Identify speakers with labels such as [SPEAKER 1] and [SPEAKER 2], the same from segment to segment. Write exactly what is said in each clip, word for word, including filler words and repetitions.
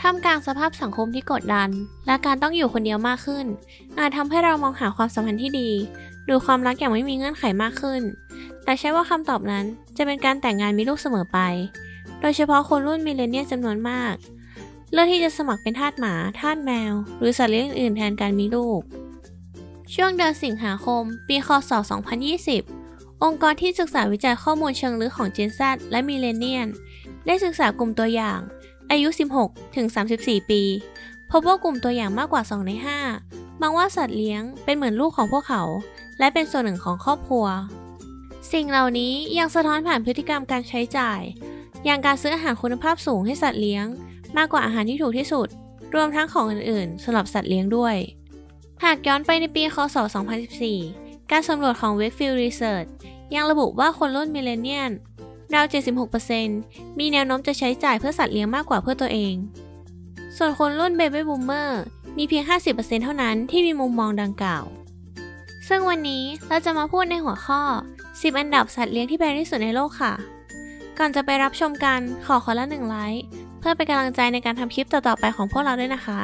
[SPEAKER 1] ท่ามกลางสภาพสังคมที่กดดันและการต้องอยู่คนเดียวมากขึ้นอาจทำให้เรามองหาความสัมพันธ์ที่ดีดูความรักอย่างไม่มีเงื่อนไขมากขึ้นแต่ใช่ว่าคำตอบนั้นจะเป็นการแต่งงานมีลูกเสมอไปโดยเฉพาะคนรุ่นมิเลเนียลจำนวนมากเลือกที่จะสมัครเป็นทาสหมาทาสแมวหรือสัตว์เลี้ยงอื่นๆแทนการมีลูกช่วงเดือนสิงหาคมปีคศสองพันยี่สิบองค์กรที่ศึกษาวิจัยข้อมูลเชิงลึกของ Gen Z และมิเลเนียลได้ศึกษากลุ่มตัวอย่างอายุสิบหกถึงสามสิบสี่ปีพบว่ากลุ่มตัวอย่างมากกว่าสองในห้ามองว่าสัตว์เลี้ยงเป็นเหมือนลูกของพวกเขาและเป็นส่วนหนึ่งของครอบครัวสิ่งเหล่านี้ยังสะท้อนผ่านพฤติกรรมการใช้จ่ายอย่างการซื้ออาหารคุณภาพสูงให้สัตว์เลี้ยงมากกว่าอาหารที่ถูกที่สุดรวมทั้งของอื่นๆสำหรับสัตว์เลี้ยงด้วยหากย้อนไปในปีคศสองพันสิบสี่การสำรวจของ Wakefield Research ยังระบุว่าคนรุ่นมิเลเนียลราว เจ็ดสิบหกเปอร์เซ็นต์ มีแนวโน้มจะใช้จ่ายเพื่อสัตว์เลี้ยงมากกว่าเพื่อตัวเองส่วนคนรุ่น Baby Boomer มีเพียง ห้าสิบเปอร์เซ็นต์ เท่านั้นที่มีมุมมองดังกล่าวซึ่งวันนี้เราจะมาพูดในหัวข้อสิบอันดับสัตว์เลี้ยงที่แพงที่สุดในโลกค่ะก่อนจะไปรับชมกันขอคนละหนึ่งไลค์เพื่อเป็นกำลังใจในการทำคลิปต่อๆไปของพวกเราด้วยนะคะ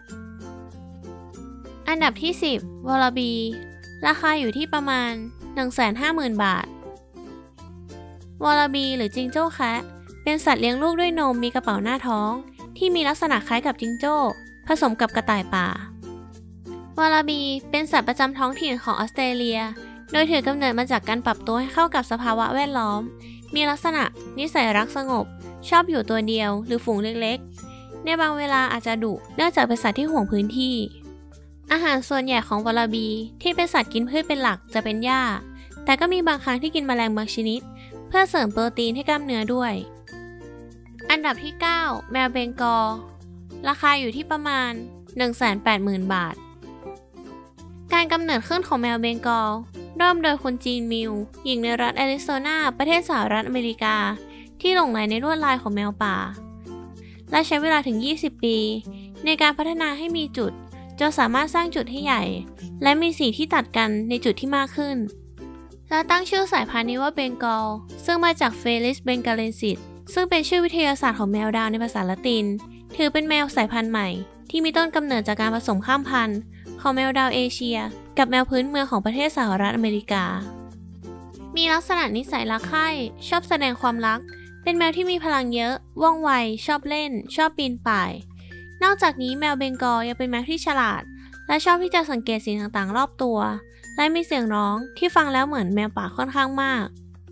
[SPEAKER 1] อันดับที่สิบวอลลาบีราคาอยู่ที่ประมาณ หนึ่งแสนห้าหมื่น บาทวอลลาบีหรือจิงโจ้แคะเป็นสัตว์เลี้ยงลูกด้วยนมมีกระเป๋าหน้าท้องที่มีลักษณะคล้ายกับจิงโจ้ผสมกับกระต่ายป่าวอลลาบีเป็นสัตว์ประจำท้องถิ่นของออสเตรเลียโดยถือกำเนิดมาจากการปรับตัวให้เข้ากับสภาวะแวดล้อมมีลักษณะนิสัยรักสงบชอบอยู่ตัวเดียวหรือฝูงเล็กๆในบางเวลาอาจจะดุเนื่องจากเป็นสัตว์ที่ห่วงพื้นที่อาหารส่วนใหญ่ของวอลลาบีที่เป็นสัตว์กินพืชเป็นหลักจะเป็นหญ้าแต่ก็มีบางครั้งที่กินแมลงบางชนิดเพื่อเสริมโปรตีนให้กล้ามเนื้อด้วยอันดับที่เก้าแมวเบงกอลราคาอยู่ที่ประมาณ หนึ่งแสนแปดหมื่น บาทการกำเนิดขึ้นของแมวเบงกอลเริ่มโดยคุณจีนมิลหญิงในรัฐแอริโซนาประเทศสหรัฐอเมริกาที่หลงใหลในลวดลายของแมวป่าและใช้เวลาถึงยี่สิบปีในการพัฒนาให้มีจุดจนสามารถสร้างจุดให้ใหญ่และมีสีที่ตัดกันในจุดที่มากขึ้นและตั้งชื่อสายพันธุ์นี้ว่าเบงกอลซึ่งมาจากเฟลิสเบงกาเลนซิสซึ่งเป็นชื่อวิทยาศาสตร์ของแมวดาวในภาษาละตินถือเป็นแมวสายพันธุ์ใหม่ที่มีต้นกำเนิดจากการผสมข้ามพันธุ์ของแมวดาวเอเชียกับแมวพื้นเมืองของประเทศสหรัฐอเมริกามีลักษณะนิสัยรักใคร่ชอบแสดงความรักเป็นแมวที่มีพลังเยอะว่องไวชอบเล่นชอบปีนป่ายนอกจากนี้แมวเบงกอลยังเป็นแมวที่ฉลาดและชอบที่จะสังเกตสิ่งต่างๆรอบตัวและมีเสียงร้องที่ฟังแล้วเหมือนแมวป่าค่อนข้างมาก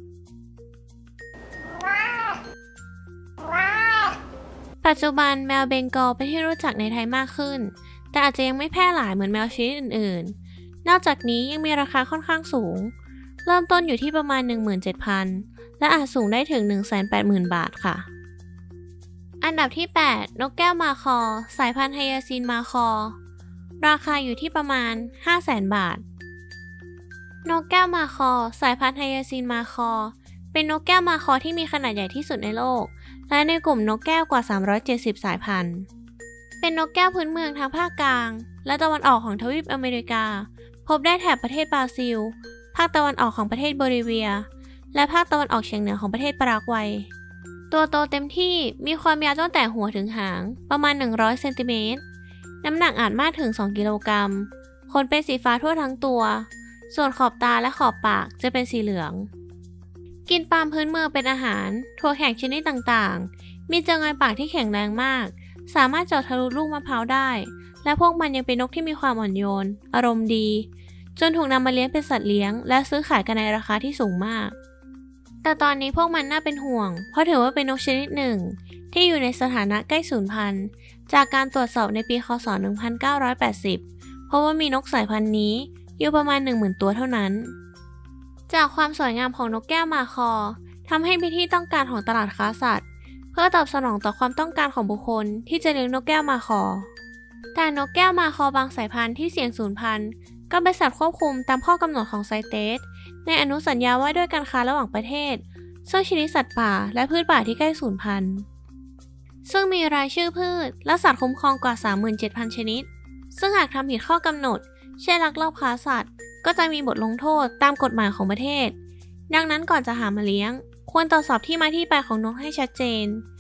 [SPEAKER 1] ปัจจุบันแมวเบงกอลเป็นที่รู้จักในไทยมากขึ้นแต่อาจจะยังไม่แพร่หลายเหมือนแมวชนิดอื่นๆนอกจากนี้ยังมีราคาค่อนข้างสูงเริ่มต้นอยู่ที่ประมาณ หนึ่งหมื่นเจ็ดพัน และอาจสูงได้ถึง หนึ่งแสนแปดหมื่น บาทค่ะอันดับที่แปดนกแก้วมาคอสายพันธุ์ไฮยาซินมาคอราคาอยู่ที่ประมาณ ห้าแสน บาทนกแก้วมาคอสายพันธุ์ไฮยาซินมาคอเป็นนกแก้วมาคอที่มีขนาดใหญ่ที่สุดในโลกและในกลุ่มนกแก้วกว่าสามร้อยเจ็ดสิบสายพันธุ์เป็นนกแก้วพื้นเมืองทางภาคกลางและตะวันออกของทวีปอเมริกาพบได้แถบประเทศบราซิลภาคตะวันออกของประเทศโบลิเวียและภาคตะวันออกเฉียงเหนือของประเทศปารากวัยตัวโตเต็มที่มีความยาวตั้งแต่หัวถึงหางประมาณหนึ่งร้อยเซนติเมตรน้ำหนักอาจมากถึงสองกิโลกรัมขนเป็นสีฟ้าทั่วทั้งตัวส่วนขอบตาและขอบปากจะเป็นสีเหลืองกินปาล์มพื้นเมืองเป็นอาหารถั่วแข็งชนิดต่างๆมีเจงอยปากที่แข็งแรงมากสามารถเจาะทะลุลูกมะพร้าวได้และพวกมันยังเป็นนกที่มีความอ่อนโยนอารมณ์ดีจนถูกนำมาเลี้ยงเป็นสัตว์เลี้ยงและซื้อขายกันในราคาที่สูงมากแต่ตอนนี้พวกมันน่าเป็นห่วงเพราะถือว่าเป็นนกชนิดหนึ่งที่อยู่ในสถานะใกล้สูญพันธุ์จากการตรวจสอบในปีคศหนึ่งพันเก้าร้อยแปดสิบเพราะว่ามีนกสายพันธุ์นี้อยู่ประมาณ หนึ่งหมื่น ตัวเท่านั้นจากความสวยงามของนกแก้วมาคอทำให้มีที่ต้องการของตลาดค้าสัตว์เพื่อตอบสนองต่อความต้องการของบุคคลที่จะเลี้ยงนกแก้วมาคอแต่นกแก้วมาคอบางสายพันธุ์ที่เสี่ยงสูญพันธุ์ก็เป็นสัตว์ควบคุมตามข้อกำหนดของไซเตสในอนุสัญญาว่าด้วยการค้าระหว่างประเทศซึ่งชนิดสัตว์ป่าและพืชป่าที่ใกล้สูญพันธุ์ซึ่งมีรายชื่อพืชและสัตว์คุ้มครองกว่า สามหมื่นเจ็ดพัน ชนิดซึ่งหากทำผิดข้อกำหนดเช่นลักลอบค้าสัตว์ก็จะมีบทลงโทษตามกฎหมายของประเทศดังนั้นก่อนจะหามาเลี้ยงควรตรวจสอบที่มาที่ไปของนกให้ชัดเจน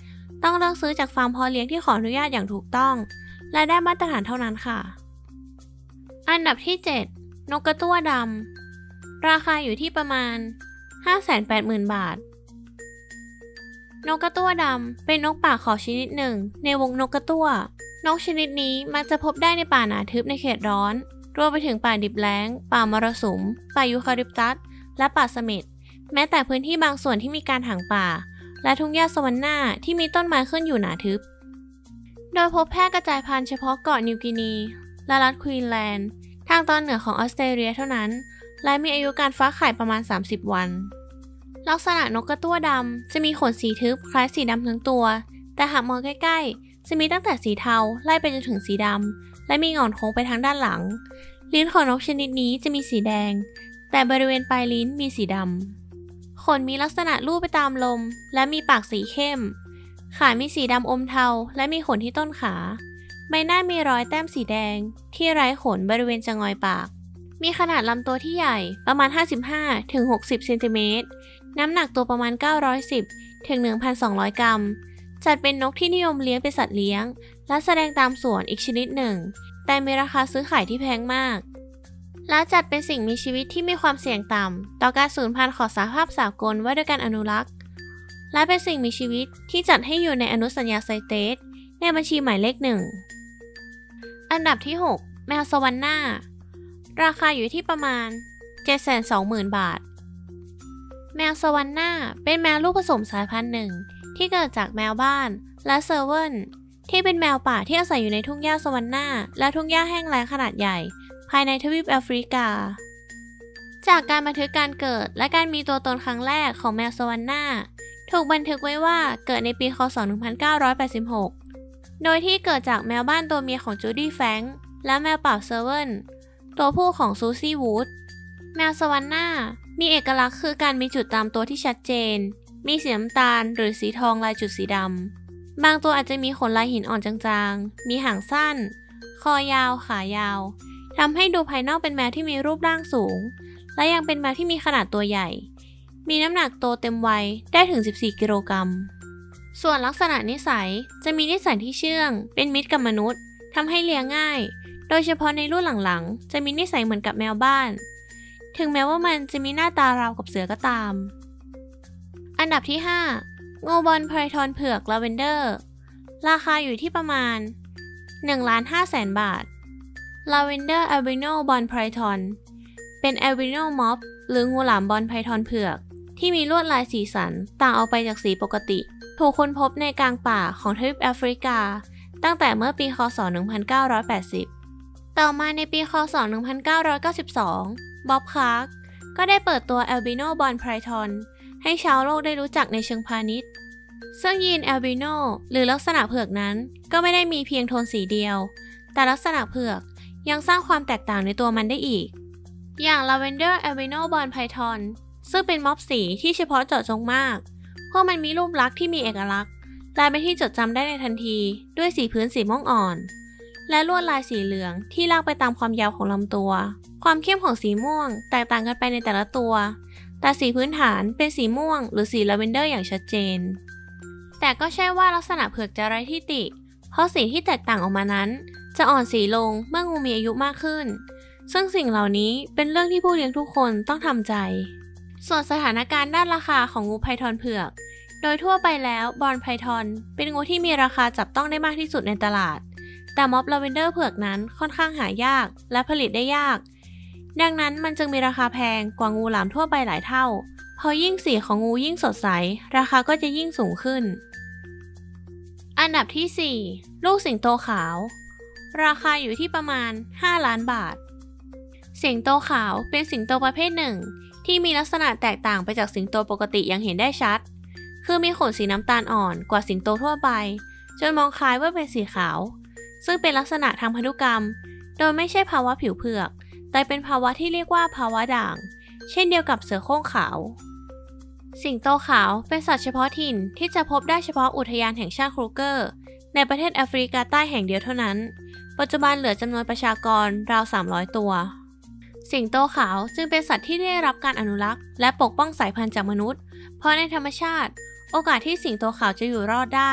[SPEAKER 1] ต้องเลือกซื้อจากฟาร์มเพาะเลี้ยงที่ขออนุญาตอย่างถูกต้องและได้มาตรฐานเท่านั้นค่ะอันดับที่เจ็ดนกกระตั้วดำราคาอยู่ที่ประมาณ ห้าแสนแปดหมื่น บาทนกกระตั้วดำเป็นนกป่าเขาชนิดหนึ่งในวงนกกระตั้วนกชนิดนี้มักจะพบได้ในป่าหนาทึบในเขตร้อนรวมไปถึงป่าดิบแล้งป่ามรสุมป่ายูคาลิปตัสและป่าเสม็ดแม้แต่พื้นที่บางส่วนที่มีการถางป่าและทุ่งหญ้าสวรรค์หน้าที่มีต้นไม้ขึ้นอยู่หนาทึบโดยพบแพร่กระจายพันธุ์เฉพาะเกาะนิวกินีและรัฐควีนแลนด์ทางตอนเหนือของออสเตรเลียเท่านั้นและมีอายุการฟักไข่ประมาณสามสิบวันลักษณะนกกระตั้วดำจะมีขนสีทึบคล้ายสีดำทั้งตัวแต่หากมองใกล้ๆจะมีตั้งแต่สีเทาไล่ไปจนถึงสีดำและมีหงอนโค้งไปทางด้านหลังลิ้นของนกชนิดนี้จะมีสีแดงแต่บริเวณปลายลิ้นมีสีดำขนมีลักษณะลู่ไปตามลมและมีปากสีเข้มขามีสีดำอมเทาและมีขนที่ต้นขาใบหน้ามีรอยแต้มสีแดงที่ไร้ขนบริเวณจงอยปากมีขนาดลำตัวที่ใหญ่ประมาณ ห้าสิบห้าถึงหกสิบ เซนติเมตรน้ำหนักตัวประมาณ เก้าร้อยสิบถึงหนึ่งพันสองร้อย กรัมจัดเป็นนกที่นิยมเลี้ยงเป็นสัตว์เลี้ยงและแสดงตามสวนอีกชนิดหนึ่งแต่มีราคาซื้อขายที่แพงมากและจัดเป็นสิ่งมีชีวิตที่มีความเสี่ยงต่ำต่อการสูญพันธุ์ของสหภาพสากลว่าด้วยการอนุรักษ์และเป็นสิ่งมีชีวิตที่จัดให้อยู่ในอนุสัญญาไซเตสในบัญชีหมายเลขหนึ่งอันดับที่หกแมวสวรรค์หน้าราคาอยู่ที่ประมาณ เจ็ดแสนสองหมื่น บาทแมวสวรรค์หน้าเป็นแมวลูกผสมสายพันธุ์หนึ่งที่เกิดจากแมวบ้านและเซอร์เวิร์นที่เป็นแมวป่าที่อาศัยอยู่ในทุ่งหญ้าสวรรค์หน้าและทุ่งหญ้าแห้งแล้งขนาดใหญ่ภายในทวีปแอฟริกาจากการบันทึกการเกิดและการมีตัวตนครั้งแรกของแมวสวรรค์หน้าถูกบันทึกไว้ว่าเกิดในปีค.ศ. หนึ่งพันเก้าร้อยแปดสิบหกโดยที่เกิดจากแมวบ้านตัวเมียของจูดี้แฟรงค์และแมวป่าเซอร์เวิร์นตัวผู้ของซูซี่วูดแมวสวรรค์หน้ามีเอกลักษณ์คือการมีจุดตามตัวที่ชัดเจนมีสีน้ำตาลหรือสีทองลายจุดสีดำบางตัวอาจจะมีขนลายหินอ่อนจางๆมีหางสั้นคอยาวขายาวทำให้ดูภายนอกเป็นแมวที่มีรูปร่างสูงและยังเป็นแมวที่มีขนาดตัวใหญ่มีน้ำหนักโตเต็มวัยได้ถึงสิบสี่กิโลกรัมส่วนลักษณะนิสัยจะมีนิสัยที่เชื่องเป็นมิตรกับมนุษย์ทำให้เลี้ยงง่ายโดยเฉพาะในรุ่นหลังๆจะมีนิสัยเหมือนกับแมวบ้านถึงแม้ว่ามันจะมีหน้าตาราวกับเสือก็ตามอันดับที่ห้างูบอลไพทอนเผือกลาเวนเดอร์ราคาอยู่ที่ประมาณ หนึ่งล้านห้าแสน บาทลาเวนเดอร์อัลบิโนบอลไพทอนเป็นอัลบิโนม็อบหรืองูหลามบอลไพทอนเผือกที่มีลวดลายสีสันต่างออกไปจากสีปกติถูกค้นพบในกลางป่าของทวีปแอฟริกาตั้งแต่เมื่อปีค.ศ. หนึ่งพันเก้าร้อยแปดสิบต่อมาในปีค.ศ. หนึ่งพันเก้าร้อยเก้าสิบสองบ๊อบคาร์กก็ได้เปิดตัวอัลบิโนบอลไพทอนให้ชาวโลกได้รู้จักในเชิงพาณิชย์ซึ่งยีนอัลบิโนหรือลักษณะเผือกนั้นก็ไม่ได้มีเพียงโทนสีเดียวแต่ลักษณะเผือกยังสร้างความแตกต่างในตัวมันได้อีกอย่าง Lavender Albino Ball Python ซึ่งเป็นม็อบสีที่เฉพาะเจาะจงมากเพราะมันมีรูปลักษณ์ที่มีเอกลักษณ์และเป็นที่จดจำได้ในทันทีด้วยสีพื้นสีม่วงอ่อนและลวดลายสีเหลืองที่ลากไปตามความยาวของลำตัวความเข้มของสีม่วงแตกต่างกันไปในแต่ละตัวแต่สีพื้นฐานเป็นสีม่วงหรือสีลาเวนเดอร์อย่างชัดเจนแต่ก็ใช่ว่าลักษณะเผือกจะไร้ที่ติเพราะสีที่แตกต่างออกมานั้นจะอ่อนสีลงเมื่องูมีอายุมากขึ้นซึ่งสิ่งเหล่านี้เป็นเรื่องที่ผู้เลี้ยงทุกคนต้องทำใจส่วนสถานการณ์ด้านราคาของงูไพทอนเผือกโดยทั่วไปแล้วบอลไพทอนเป็นงูที่มีราคาจับต้องได้มากที่สุดในตลาดแต่ม็อบลาเวนเดอร์เผือกนั้นค่อนข้างหายากและผลิตได้ยากดังนั้นมันจึงมีราคาแพงกว่างูหลามทั่วไปหลายเท่าเพราะยิ่งสีของงูยิ่งสดใสราคาก็จะยิ่งสูงขึ้นอันดับที่สี่ลูกสิงโตขาวราคาอยู่ที่ประมาณห้าล้านบาทสิงโตขาวเป็นสิงโตประเภทหนึ่งที่มีลักษณะแตกต่างไปจากสิงโตปกติอย่างเห็นได้ชัดคือมีขนสีน้ำตาลอ่อนกว่าสิงโตทั่วไปจนมองคล้ายว่าเป็นสีขาวซึ่งเป็นลักษณะทางพันธุกรรมโดยไม่ใช่ภาวะผิวเผือกแต่เป็นภาวะที่เรียกว่าภาวะด่างเช่นเดียวกับเสือโคร่งขาวสิงโตขาวเป็นสัตว์เฉพาะถิ่นที่จะพบได้เฉพาะอุทยานแห่งชาติครูเกอร์ในประเทศแอฟริกาใต้แห่งเดียวเท่านั้นปัจจุบันเหลือจำนวนประชากรราวสามร้อยตัวสิงโตขาวจึงเป็นสัตว์ที่ได้รับการอนุรักษ์และปกป้องสายพันธุ์จากมนุษย์เพราะในธรรมชาติโอกาสที่สิงโตขาวจะอยู่รอดได้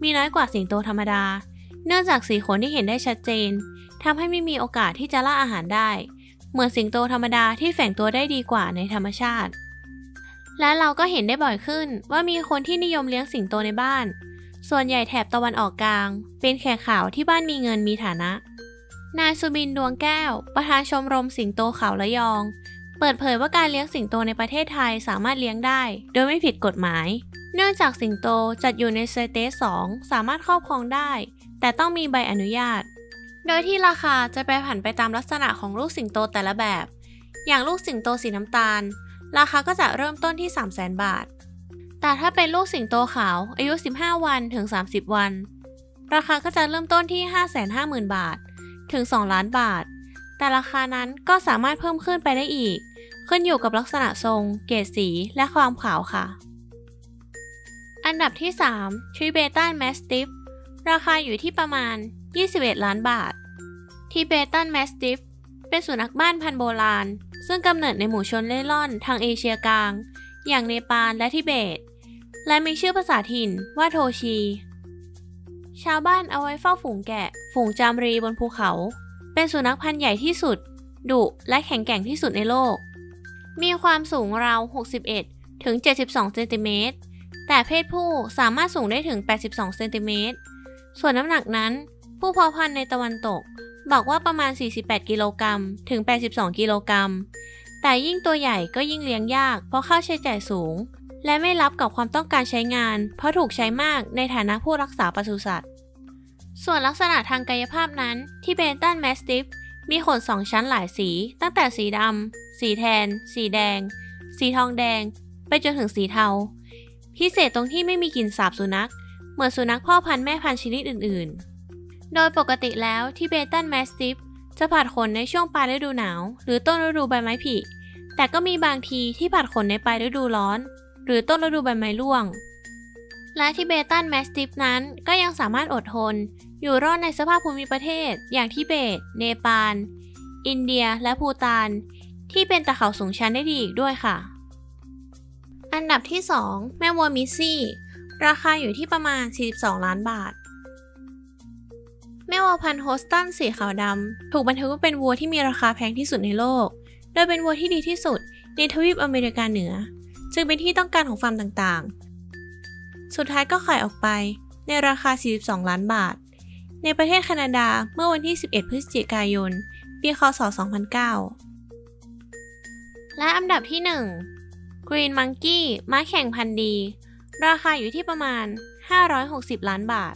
[SPEAKER 1] มีน้อยกว่าสิงโตธรรมดาเนื่องจากสีขนที่เห็นได้ชัดเจนทำให้ไม่มีโอกาสที่จะล่าอาหารได้เหมือนสิงโตธรรมดาที่แฝงตัวได้ดีกว่าในธรรมชาติและเราก็เห็นได้บ่อยขึ้นว่ามีคนที่นิยมเลี้ยงสิงโตในบ้านส่วนใหญ่แถบตะวันออกกลางเป็นแขกขาวที่บ้านมีเงินมีฐานะนายสุบินดวงแก้วประธานชมรมสิงโตขาวระยองเปิดเผยว่าการเลี้ยงสิงโตในประเทศไทยสามารถเลี้ยงได้โดยไม่ผิดกฎหมายเนื่องจากสิงโตจัดอยู่ในสเตจสองสามารถครอบครองได้แต่ต้องมีใบอนุญาตโดยที่ราคาจะแปรผันไปตามลักษณะของลูกสิงโตแต่ละแบบอย่างลูกสิงโตสีน้ำตาลราคาก็จะเริ่มต้นที่ สามแสน บาทแต่ถ้าเป็นลูกสิงโตขาวอายุสิบห้าวันถึงสามสิบวันราคาก็จะเริ่มต้นที่ ห้าแสนห้าหมื่น บาทถึงสองล้านบาทแต่ราคานั้นก็สามารถเพิ่มขึ้นไปได้อีกขึ้นอยู่กับลักษณะทรงเกรดสีและความขาวค่ะอันดับที่สาม Tibetan Mastiff ราคาอยู่ที่ประมาณยี่สิบเอ็ดล้านบาท Tibetan Mastiff เป็นสุนัขบ้านพันธุ์โบราณซึ่งกำเนิดในหมู่ชนเล่ร่อนทางเอเชียกลางอย่างเนปาลและทิเบตและมีชื่อภาษาถิ่นว่าโทชีชาวบ้านเอาไว้เฝ้าฝูงแกะฝูงจามรีบนภูเขาเป็นสุนัขพันธุ์ใหญ่ที่สุดดุและแข็งแกร่งที่สุดในโลกมีความสูงราวหกสิบเอ็ดถึงเจ็ดสิบสองเซนติเมตรแต่เพศผู้สามารถสูงได้ถึงแปดสิบสองเซนติเมตรส่วนน้ำหนักนั้นผู้เพาะพันธุ์ในตะวันตกบอกว่าประมาณสี่สิบแปดกิโลกรัมถึงแปดสิบสองกิโลกรัมแต่ยิ่งตัวใหญ่ก็ยิ่งเลี้ยงยากเพราะค่าใช้จ่ายสูงและไม่รับกับความต้องการใช้งานเพราะถูกใช้มากในฐานะผู้รักษาปศุสัตว์ส่วนลักษณะทางกายภาพนั้นที่Tibetan Mastiffมีขนสองชั้นหลายสีตั้งแต่สีดำสีแทนสีแดงสีทองแดงไปจนถึงสีเทาพิเศษตรงที่ไม่มีกลิ่นสาบสุนัขเหมือนสุนัขพ่อพันธุ์แม่พันธุ์ชนิดอื่นๆโดยปกติแล้วTibetan Mastiffจะผัดขนในช่วงปลายฤดูหนาวหรือต้นฤดูใบไม้ผลิแต่ก็มีบางทีที่ผัดขนในปลายฤดูร้อนหรือต้นฤดูใบไม้ร่วงและTibetan Mastiffนั้นก็ยังสามารถอดทนอยู่รอดในสภาพภูมิประเทศอย่างทิเบตเนปาลอินเดียและภูฏานที่เป็นตะเขาสูงชันได้ดีอีกด้วยค่ะอันดับที่สองแม่วัวมิสซี่ราคาอยู่ที่ประมาณสี่สิบสองล้านบาทแม่วัวพันธุ์โฮสตันสีขาวดำถูกบันทึกว่าเป็นวัวที่มีราคาแพงที่สุดในโลกโดยเป็นวัวที่ดีที่สุดในทวีปอเมริกาเหนือจึงเป็นที่ต้องการของฟาร์มต่างๆสุดท้ายก็ขายออกไปในราคาสี่สิบสองล้านบาทในประเทศแคนาดาเมื่อวันที่สิบเอ็ดพฤศจิกายนปีคศสองพันเก้าและอันดับที่หนึ่ง Green Monkey ม้าแข่งพันธุ์ดีราคาอยู่ที่ประมาณห้าร้อยหกสิบล้านบาท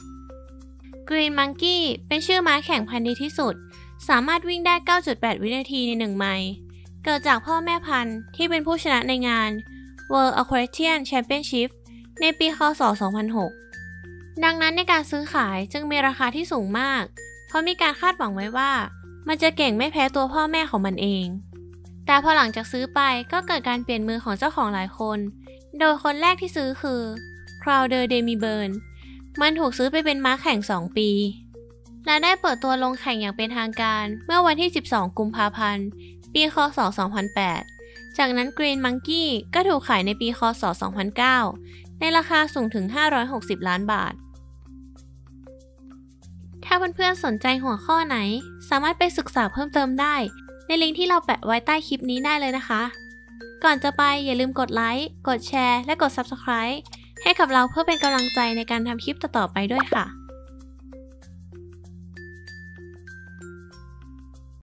[SPEAKER 1] Green Monkey เป็นชื่อม้าแข่งพันธุ์ดีที่สุดสามารถวิ่งได้ เก้าจุดแปด วินาทีในหนึ่งไมล์เกิดจากพ่อแม่พันธุ์ที่เป็นผู้ชนะในงาน World Aquatics Championship ในปีคศสองพันหกดังนั้นในการซื้อขายจึงมีราคาที่สูงมากเพราะมีการคาดหวังไว้ว่ามันจะเก่งไม่แพ้ตัวพ่อแม่ของมันเองแต่พอหลังจากซื้อไปก็เกิดการเปลี่ยนมือของเจ้าของหลายคนโดยคนแรกที่ซื้อคือ Crowder Demiburn มันถูกซื้อไปเป็นม้าแข่งสองปีและได้เปิดตัวลงแข่งอย่างเป็นทางการเมื่อวันที่สิบสองกุมภาพันธ์ปีคศสองพันแปดจากนั้น Green Monkey ก็ถูกขายในปีคศสองพันเก้าในราคาสูงถึงห้าร้อยหกสิบล้านบาทถ้าเพื่อนๆสนใจหัวข้อไหนสามารถไปศึกษาเพิ่มเติมได้ในลิงก์ที่เราแปะไว้ใต้คลิปนี้ได้เลยนะคะก่อนจะไปอย่าลืมกดไลค์กดแชร์และกด ซับสไครบ์ ให้กับเราเพื่อเป็นกำลังใจในการทำคลิปต่อๆไปด้วยค่ะ